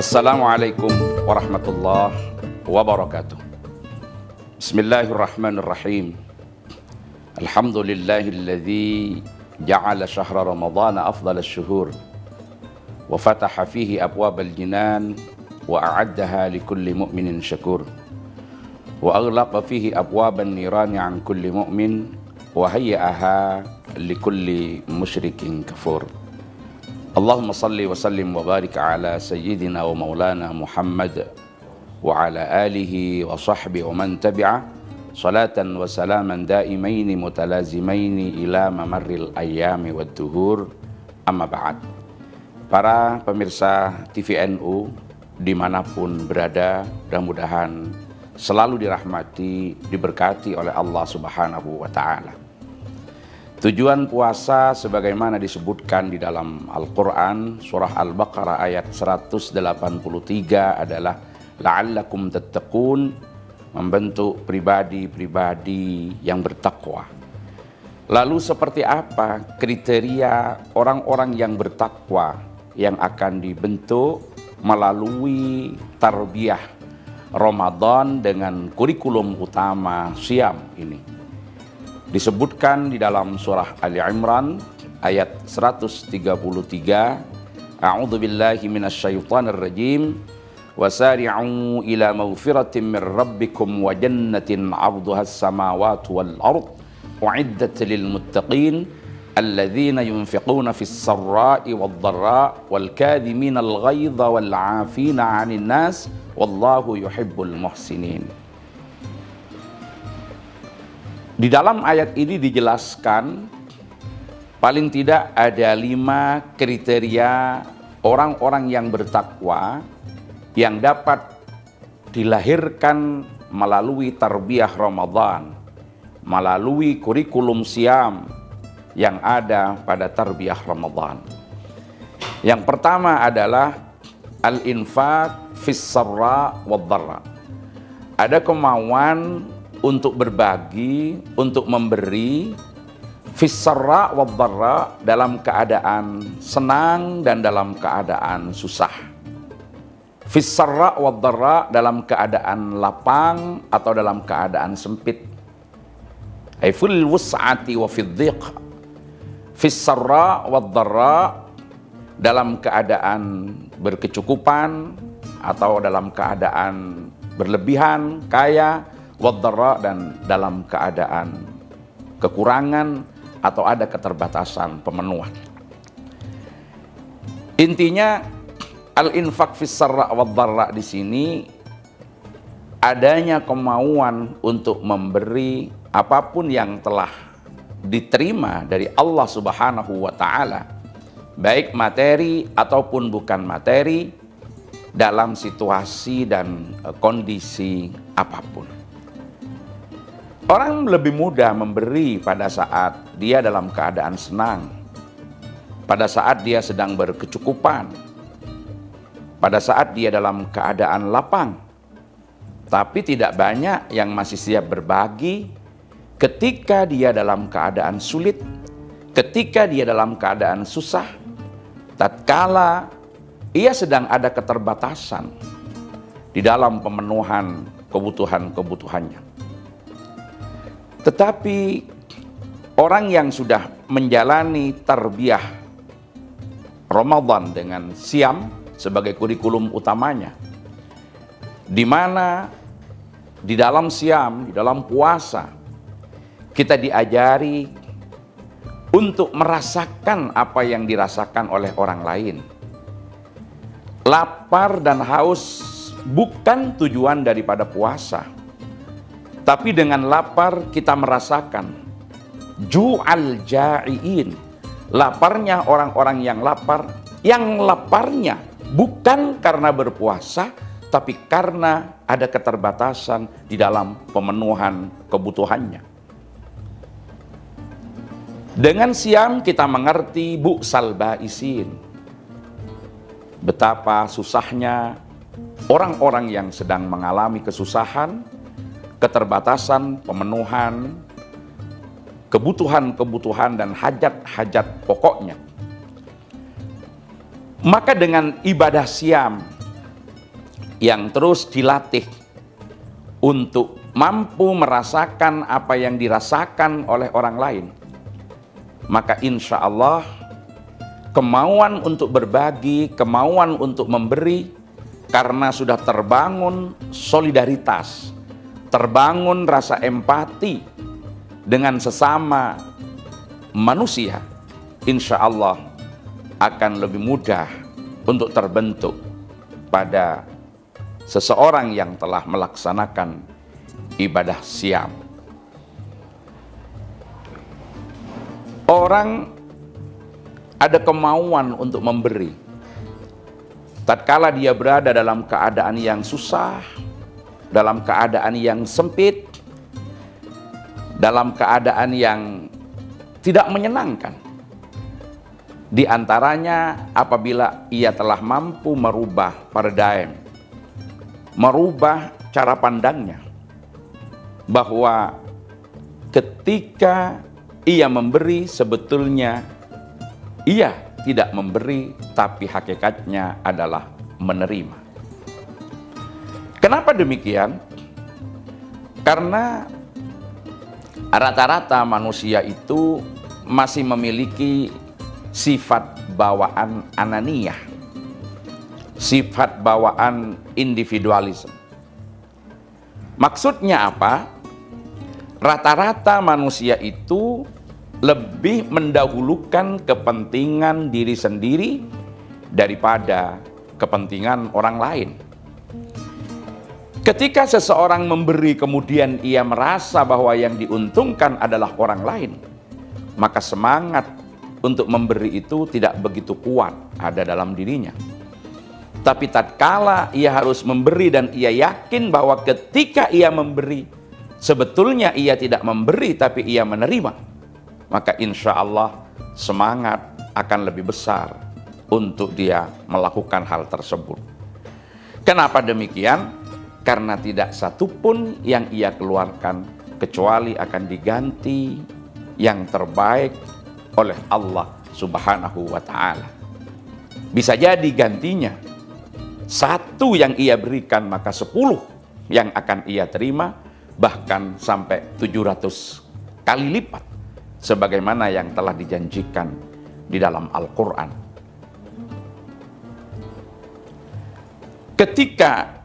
Assalamualaikum warahmatullahi wabarakatuh. Bismillahirrahmanirrahim. Alhamdulillahilladzi ja'ala syahra ramadhana afdhalas syuhur wa fataha fihi abwabal jinan wa a'addaha likulli mu'minin syakur wa aghlaqa fihi abwaban nirani an kulli mu'min wa hayya'aha likulli musyrikin kafur. Allahumma salli wa sallim wa barik ala sayyidina wa maulana Muhammad wa ala alihi wa sahbihi wa man tabi'ah salatan wa salaman daimaini mutalazimaini ila mamarril ayyami wad duhur, amma ba'd. Para pemirsa TVNU dimanapun berada, mudah-mudahan selalu dirahmati, diberkati oleh Allah Subhanahu wa ta'ala. Tujuan puasa sebagaimana disebutkan di dalam Al-Quran surah Al-Baqarah ayat 183 adalah la'allakum tattaqun, membentuk pribadi-pribadi yang bertakwa. Lalu seperti apa kriteria orang-orang yang bertakwa yang akan dibentuk melalui tarbiyah Ramadan dengan kurikulum utama Syam ini? Disebutkan di dalam surah Ali Imran ayat 133, A'udzu billahi minasyaitonir rajim, wasari'u ila maghfiratin min rabbikum wa jannatin 'arduhas samawati wal ard u'iddat lil muttaqin alladzina yunfiquna fis sarra'i wad dharra wal kadhiminal ghaidha wal 'afina 'anil nas wallahu yuhibbul muhsinin. Di dalam ayat ini dijelaskan paling tidak ada 5 kriteria orang-orang yang bertakwa yang dapat dilahirkan melalui tarbiyah Ramadan, melalui kurikulum Syam yang ada pada tarbiyah Ramadan. Yang pertama adalah al-infaq fis sarra wad dharra. Ada kemauan untuk berbagi, untuk memberi, fis sarra wad dharra, dalam keadaan senang dan dalam keadaan susah. Fis sarra wad dharra, dalam keadaan lapang atau dalam keadaan sempit. Ai fil wus'ati wa fid dhiq. Fis sarra wad dharra, dalam keadaan berkecukupan atau dalam keadaan berlebihan, kaya, wad-dharra, dan dalam keadaan kekurangan atau ada keterbatasan pemenuhan. Intinya al-infaq fis sarra wad-dharra di sini adanya kemauan untuk memberi apapun yang telah diterima dari Allah Subhanahu wa taala, baik materi ataupun bukan materi, dalam situasi dan kondisi apapun. Orang lebih mudah memberi pada saat dia dalam keadaan senang, pada saat dia sedang berkecukupan, pada saat dia dalam keadaan lapang. Tapi tidak banyak yang masih siap berbagi ketika dia dalam keadaan sulit, ketika dia dalam keadaan susah, tatkala ia sedang ada keterbatasan di dalam pemenuhan kebutuhan-kebutuhannya. Tetapi orang yang sudah menjalani tarbiyah Ramadan dengan Syam sebagai kurikulum utamanya, di mana di dalam Syam, di dalam puasa, kita diajari untuk merasakan apa yang dirasakan oleh orang lain. Lapar dan haus bukan tujuan daripada puasa. Tapi dengan lapar kita merasakan ju'al ja'iin, laparnya orang-orang yang lapar, yang laparnya bukan karena berpuasa, tapi karena ada keterbatasan di dalam pemenuhan kebutuhannya. Dengan Syam kita mengerti bu'sal ba'isin, betapa susahnya orang-orang yang sedang mengalami kesusahan, keterbatasan pemenuhan kebutuhan-kebutuhan dan hajat-hajat pokoknya. Maka dengan ibadah Syam yang terus dilatih untuk mampu merasakan apa yang dirasakan oleh orang lain, maka insya Allah kemauan untuk berbagi, kemauan untuk memberi, karena sudah terbangun solidaritas, terbangun rasa empati dengan sesama manusia, insya Allah akan lebih mudah untuk terbentuk pada seseorang yang telah melaksanakan ibadah siam. Orang ada kemauan untuk memberi tatkala dia berada dalam keadaan yang susah, dalam keadaan yang sempit, dalam keadaan yang tidak menyenangkan. Di antaranya apabila ia telah mampu merubah paradigm, merubah cara pandangnya, bahwa ketika ia memberi sebetulnya ia tidak memberi, tapi hakikatnya adalah menerima. Kenapa demikian? Karena rata-rata manusia itu masih memiliki sifat bawaan ananiyah, sifat bawaan individualisme. Maksudnya apa? Rata-rata manusia itu lebih mendahulukan kepentingan diri sendiri daripada kepentingan orang lain. Ketika seseorang memberi kemudian ia merasa bahwa yang diuntungkan adalah orang lain, maka semangat untuk memberi itu tidak begitu kuat ada dalam dirinya. Tapi tatkala ia harus memberi dan ia yakin bahwa ketika ia memberi sebetulnya ia tidak memberi tapi ia menerima, maka insya Allah semangat akan lebih besar untuk dia melakukan hal tersebut. Kenapa demikian? Karena tidak satupun yang ia keluarkan kecuali akan diganti yang terbaik oleh Allah Subhanahu wa Ta'ala. Bisa jadi gantinya satu yang ia berikan, maka 10 yang akan ia terima, bahkan sampai 700 kali lipat, sebagaimana yang telah dijanjikan di dalam Al-Quran. Ketika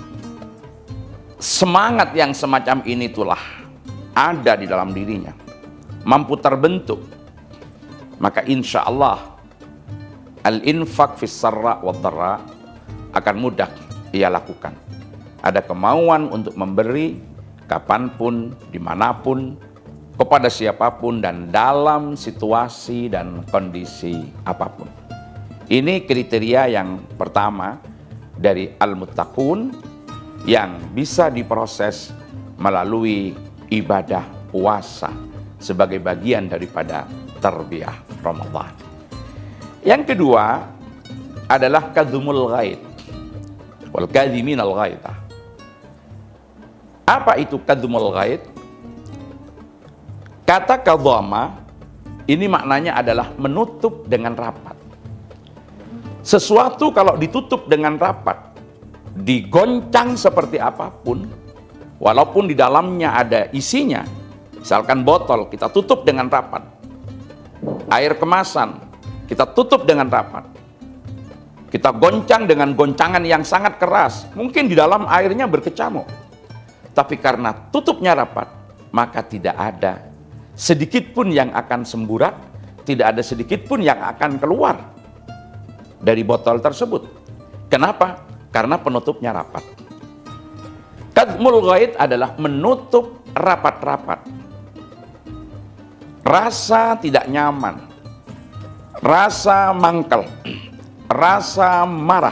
semangat yang semacam ini itulah ada di dalam dirinya, mampu terbentuk, maka insya Allah al-infaq fis sarra wad dharra akan mudah ia lakukan. Ada kemauan untuk memberi kapanpun, dimanapun, kepada siapapun dan dalam situasi dan kondisi apapun. Ini kriteria yang pertama dari al-muttaqun yang bisa diproses melalui ibadah puasa sebagai bagian daripada tarbiyah Ramadan. Yang kedua adalah kadhumul ghaid wal kadhiminal ghaidha. Apa itu kadhumul ghaid? Kata kadhama ini maknanya adalah menutup dengan rapat. Sesuatu kalau ditutup dengan rapat, digoncang seperti apapun, walaupun di dalamnya ada isinya, misalkan botol kita tutup dengan rapat, air kemasan kita tutup dengan rapat, kita goncang dengan goncangan yang sangat keras, mungkin di dalam airnya berkecamuk, tapi karena tutupnya rapat, maka tidak ada sedikit pun yang akan semburat, tidak ada sedikit pun yang akan keluar dari botol tersebut. Kenapa? Karena penutupnya rapat. Kadhmul ghaid adalah menutup rapat-rapat. Rasa tidak nyaman, rasa mangkel, rasa marah,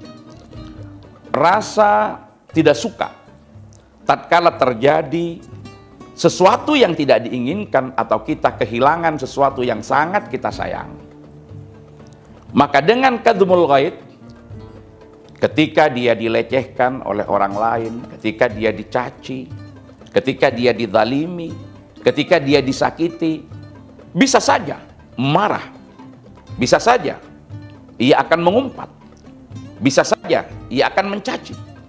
rasa tidak suka tatkala terjadi sesuatu yang tidak diinginkan atau kita kehilangan sesuatu yang sangat kita sayang. Maka dengan kadhumul ghaid, ketika dia dilecehkan oleh orang lain, ketika dia dicaci, ketika dia dizalimi, ketika dia disakiti, bisa saja marah, bisa saja ia akan mengumpat, bisa saja ia akan mencaci.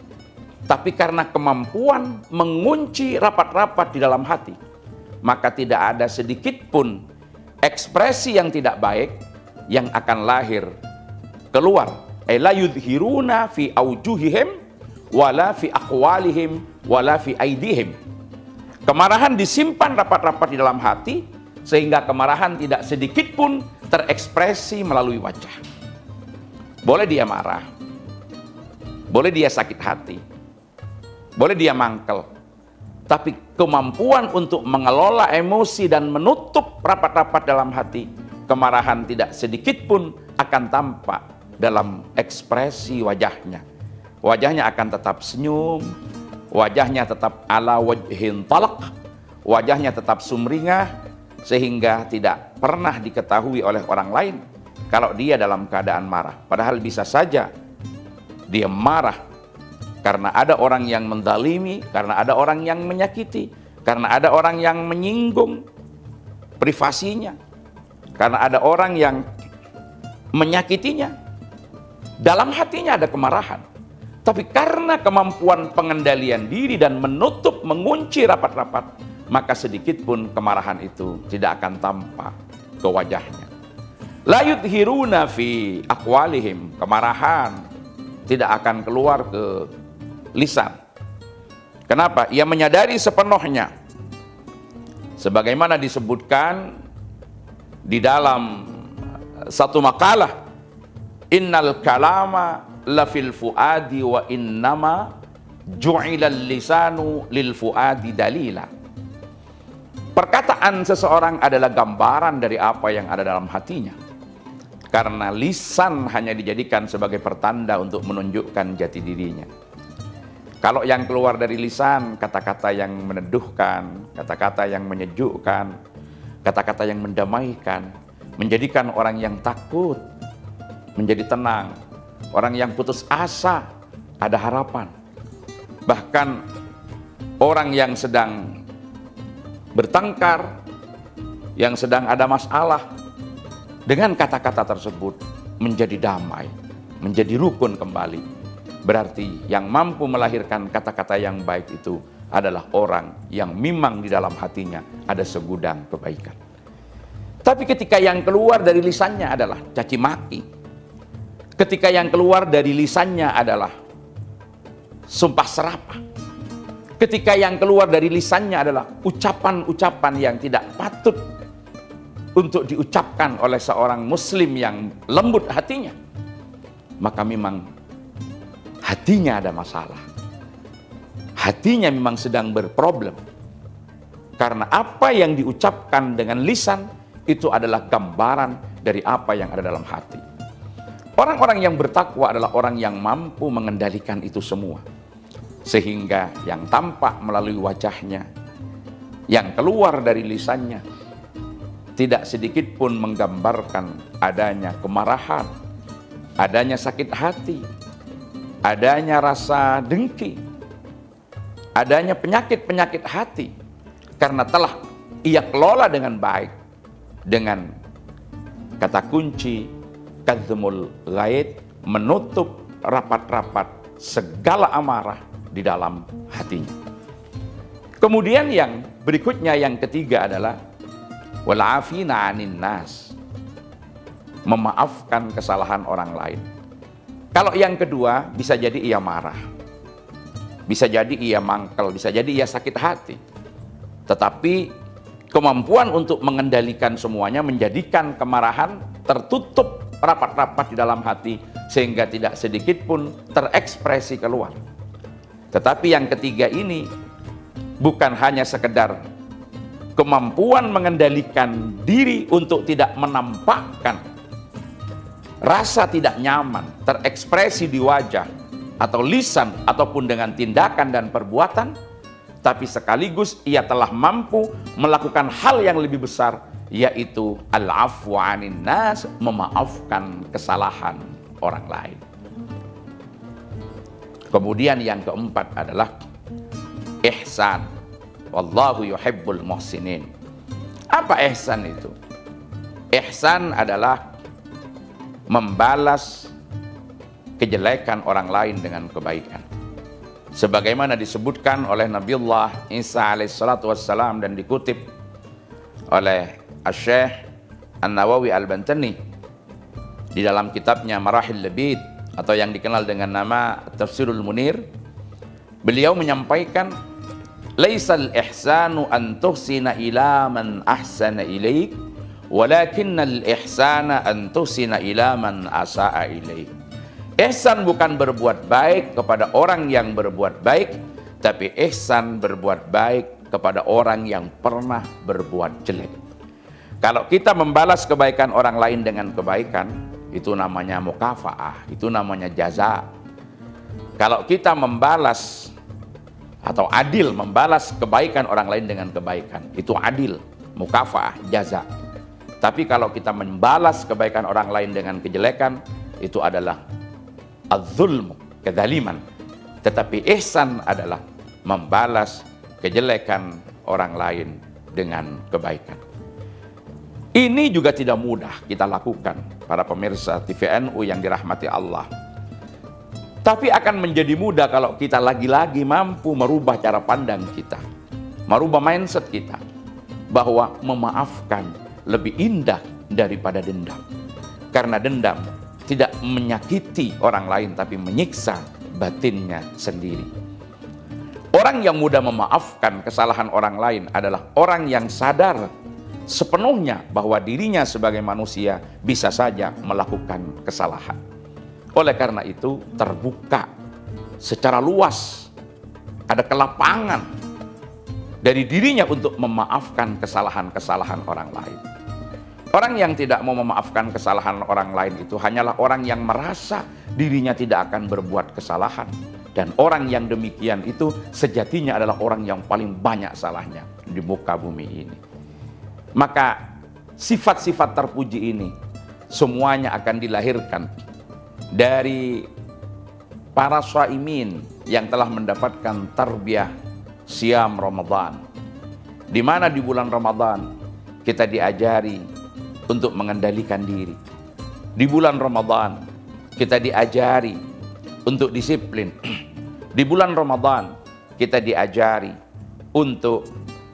tapi karena kemampuan mengunci rapat-rapat di dalam hati, maka tidak ada sedikit pun ekspresi yang tidak baik yang akan lahir keluar. La yudhiruna fi aujuhihim wala fi aqwalihim wala fi aidihim. Kemarahan disimpan rapat-rapat di dalam hati, sehingga kemarahan tidak sedikit pun terekspresi melalui wajah. Boleh dia marah, boleh dia sakit hati, boleh dia mangkel, tapi kemampuan untuk mengelola emosi dan menutup rapat-rapat dalam hati, kemarahan tidak sedikit pun akan tampak dalam ekspresi wajahnya. Wajahnya akan tetap senyum, wajahnya tetap ala wajhin talaq, wajahnya tetap sumringah, sehingga tidak pernah diketahui oleh orang lain kalau dia dalam keadaan marah. Padahal bisa saja dia marah karena ada orang yang menzalimi, karena ada orang yang menyakiti, karena ada orang yang menyinggung privasinya, karena ada orang yang menyakitinya. Dalam hatinya ada kemarahan, tapi karena kemampuan pengendalian diri dan menutup, mengunci rapat-rapat, maka sedikit pun kemarahan itu tidak akan tampak ke wajahnya. La yudhiruna fi aqwalihim, kemarahan tidak akan keluar ke lisan. Kenapa? Ia menyadari sepenuhnya, sebagaimana disebutkan di dalam satu makalah, innal kalama lafil fuadi wa innama ju'ilal lisanu lil fuadi dalila. Perkataan seseorang adalah gambaran dari apa yang ada dalam hatinya, karena lisan hanya dijadikan sebagai pertanda untuk menunjukkan jati dirinya. Kalau yang keluar dari lisan, kata-kata yang meneduhkan, kata-kata yang menyejukkan, kata-kata yang mendamaikan, menjadikan orang yang takut menjadi tenang, orang yang putus asa ada harapan. Bahkan orang yang sedang bertengkar, yang sedang ada masalah, dengan kata-kata tersebut menjadi damai, menjadi rukun kembali. Berarti yang mampu melahirkan kata-kata yang baik itu adalah orang yang memang di dalam hatinya ada segudang kebaikan. Tapi ketika yang keluar dari lisannya adalah caci maki, ketika yang keluar dari lisannya adalah sumpah serapah, ketika yang keluar dari lisannya adalah ucapan-ucapan yang tidak patut untuk diucapkan oleh seorang muslim yang lembut hatinya, maka memang hatinya ada masalah. Hatinya memang sedang berproblem. Karena apa yang diucapkan dengan lisan itu adalah gambaran dari apa yang ada dalam hati. Orang-orang yang bertakwa adalah orang yang mampu mengendalikan itu semua. Sehingga yang tampak melalui wajahnya, yang keluar dari lisannya, tidak sedikit pun menggambarkan adanya kemarahan, adanya sakit hati, adanya rasa dengki, adanya penyakit-penyakit hati, karena telah ia kelola dengan baik dengan kata kunci kadzmul ghaid, menutup rapat-rapat segala amarah di dalam hatinya. Kemudian yang berikutnya, yang ketiga adalah wal afina 'anin nas, memaafkan kesalahan orang lain. Kalau yang kedua, bisa jadi ia marah, bisa jadi ia mangkel, bisa jadi ia sakit hati. Tetapi kemampuan untuk mengendalikan semuanya menjadikan kemarahan tertutup rapat-rapat di dalam hati, sehingga tidak sedikit pun terekspresi keluar. Tetapi yang ketiga ini bukan hanya sekedar kemampuan mengendalikan diri untuk tidak menampakkan rasa tidak nyaman terekspresi di wajah atau lisan ataupun dengan tindakan dan perbuatan, tapi sekaligus ia telah mampu melakukan hal yang lebih besar, yaitu al-afwu 'anin nas, memaafkan kesalahan orang lain. Kemudian yang keempat adalah ihsan. Wallahu yuhibbul muhsinin. Apa ihsan itu? Ihsan adalah membalas kejelekan orang lain dengan kebaikan. sebagaimana disebutkan oleh Nabiullah Isa alaihissalatu wassalam dan dikutip oleh Asy-Syaikh An-Nawawi Al-Bantani di dalam kitabnya Marahil Labid atau yang dikenal dengan nama Tafsirul Munir. Beliau menyampaikan, laisal ihsanu an tuhsina ila man ahsana ilaik, walakinnal ihsana an tuhsina ila man asaa ilaik. Ihsan bukan berbuat baik kepada orang yang berbuat baik, tapi ihsan berbuat baik kepada orang yang pernah berbuat jelek. Kalau kita membalas kebaikan orang lain dengan kebaikan, itu namanya mukafaah, itu namanya jaza. Kalau kita membalas atau adil membalas kebaikan orang lain dengan kebaikan, itu adil, mukafaah, jaza. Tapi kalau kita membalas kebaikan orang lain dengan kejelekan, itu adalah az-zulm, kezaliman. Tetapi ihsan adalah membalas kejelekan orang lain dengan kebaikan. Ini juga tidak mudah kita lakukan, para pemirsa TVNU yang dirahmati Allah. Tapi akan menjadi mudah kalau kita lagi-lagi mampu merubah cara pandang kita, merubah mindset kita, bahwa memaafkan lebih indah daripada dendam. Karena dendam tidak menyakiti orang lain, tapi menyiksa batinnya sendiri. Orang yang mudah memaafkan kesalahan orang lain adalah orang yang sadar sepenuhnya bahwa dirinya sebagai manusia bisa saja melakukan kesalahan. Oleh karena itu terbuka secara luas, ada kelapangan dari dirinya untuk memaafkan kesalahan-kesalahan orang lain. Orang yang tidak mau memaafkan kesalahan orang lain itu hanyalah orang yang merasa dirinya tidak akan berbuat kesalahan. Dan orang yang demikian itu sejatinya adalah orang yang paling banyak salahnya di muka bumi ini. Maka sifat-sifat terpuji ini semuanya akan dilahirkan dari para shaimin yang telah mendapatkan tarbiyah siam Ramadan, di mana di bulan Ramadan kita diajari untuk mengendalikan diri. Di bulan Ramadan kita diajari untuk disiplin. Di bulan Ramadan kita diajari untuk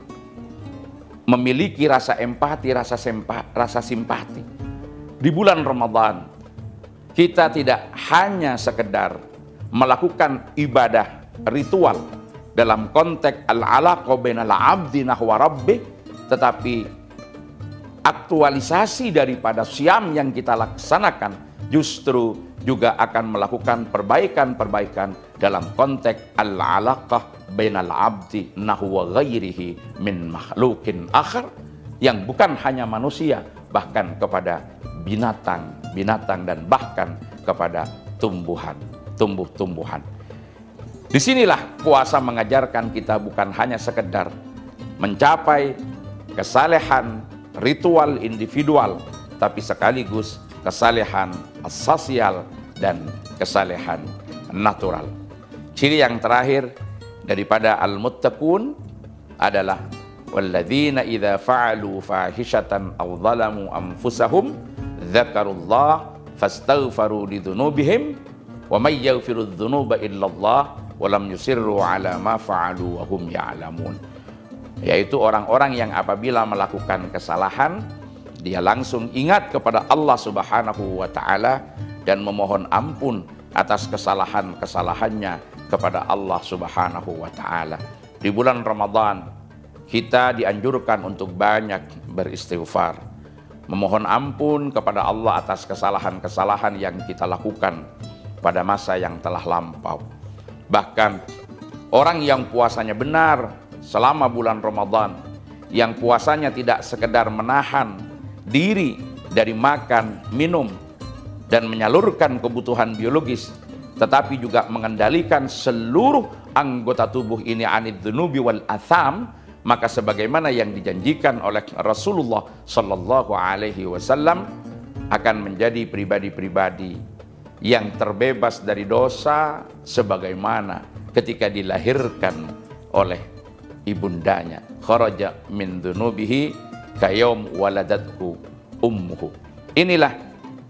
memiliki rasa empati, rasa simpati. Di bulan Ramadan kita tidak hanya sekedar melakukan ibadah ritual dalam konteks al-alaqah bainal abdi nahwa rabbih, tetapi aktualisasi daripada siam yang kita laksanakan justru juga akan melakukan perbaikan-perbaikan dalam konteks al-alaqah bainal abdi nahwa ghairihi min makhlukin akhar, yang bukan hanya manusia, bahkan kepada binatang dan bahkan kepada tumbuh-tumbuhan. Disinilah puasa mengajarkan kita bukan hanya sekedar mencapai kesalehan ritual individual, tapi sekaligus kesalehan sosial dan kesalehan natural. Ciri yang terakhir daripada al-muttaqun adalah walladzina idza fa'alu fahishatan aw zalamu anfusahum dzakarullah fastaghfaru lidzunubihim wa may yaghfiru dzunuba illallah wa lam yusirru ala ma fa'alu wa hum ya'lamun. Yaitu orang-orang yang apabila melakukan kesalahan dia langsung ingat kepada Allah Subhanahu wa taala dan memohon ampun atas kesalahan-kesalahannya kepada Allah Subhanahu wa taala. Di bulan Ramadan kita dianjurkan untuk banyak beristighfar, memohon ampun kepada Allah atas kesalahan-kesalahan yang kita lakukan pada masa yang telah lampau. Bahkan orang yang puasanya benar selama bulan Ramadan, yang puasanya tidak sekedar menahan diri dari makan, minum, dan menyalurkan kebutuhan biologis, tetapi juga mengendalikan seluruh anggota tubuh ini anid dzunubi wal atham, maka sebagaimana yang dijanjikan oleh Rasulullah Sallallahu Alaihi Wasallam akan menjadi pribadi-pribadi yang terbebas dari dosa sebagaimana ketika dilahirkan oleh ibundanya. Kharaja min dzunubihi kayom waladathu ummuhu. Inilah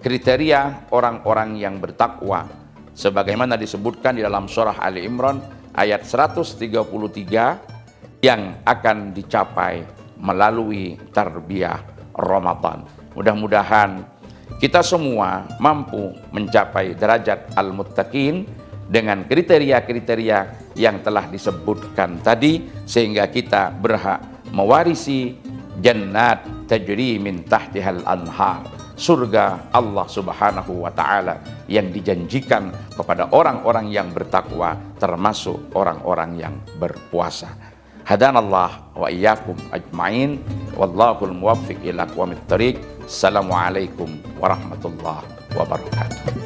kriteria orang-orang yang bertakwa sebagaimana disebutkan di dalam surah Ali Imran, ayat 133 yang akan dicapai melalui tarbiyah Ramadan. Mudah-mudahan kita semua mampu mencapai derajat al-muttaqin dengan kriteria-kriteria yang telah disebutkan tadi, sehingga kita berhak mewarisi jannat tajri min tahtihal anhar, surga Allah Subhanahu wa taala yang dijanjikan kepada orang-orang yang bertakwa, termasuk orang-orang yang berpuasa. Hadanallah wa iyyakum ajmain, wallahul muwaffiq ila aqwamit thariq. Assalamualaikum warahmatullahi wabarakatuh.